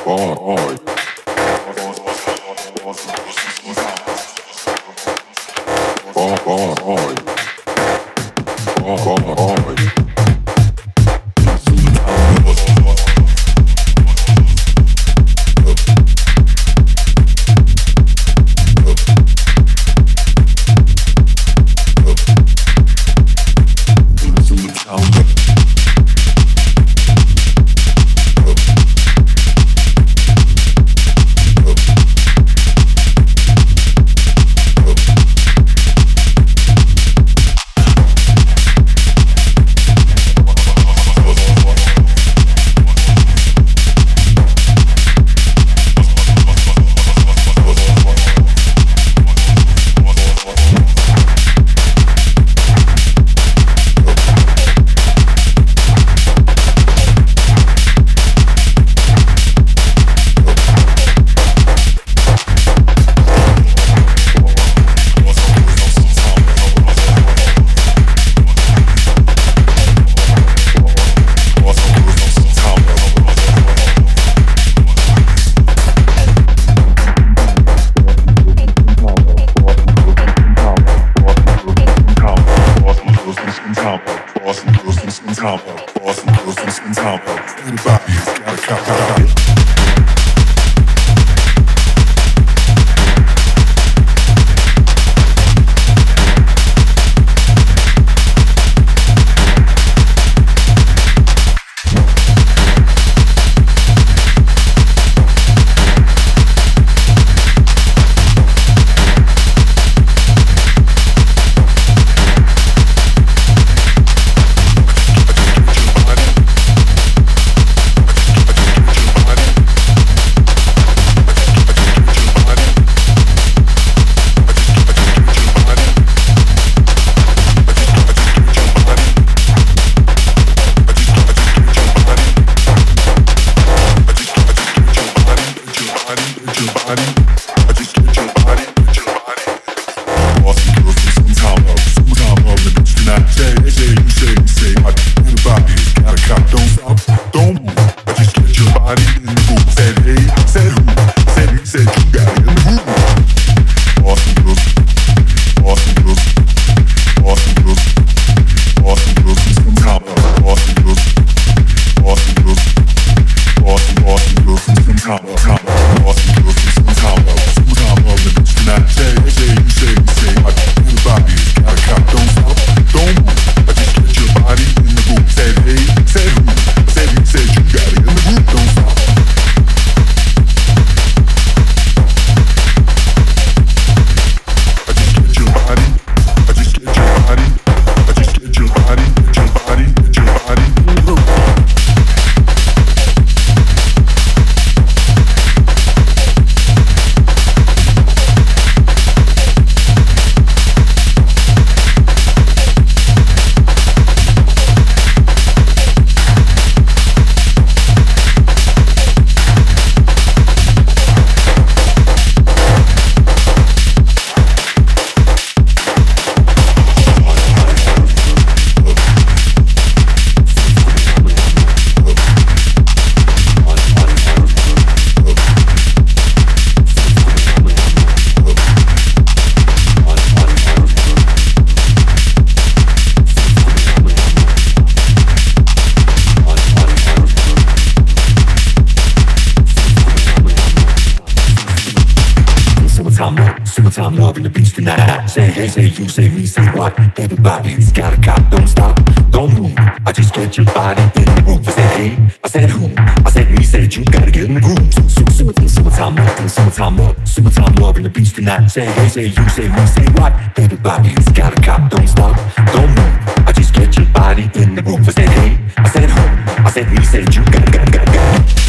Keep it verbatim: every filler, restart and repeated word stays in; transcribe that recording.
Summertime love in the beach tonight. Say hey, say you, say me, say what? Everybody's got a cop, don't stop, don't move. I just get your body in the groove. I said hey, I said who? I said me, said you, gotta get in the groove. Summertime, summertime love, summertime love, summertime love in the beach tonight. Say hey, say you, say me, say what? Everybody's got a cop, don't stop, don't move. I just get your body in the groove. I said hey, I said who? I said me, said you, gotta, gotta, gotta, gotta.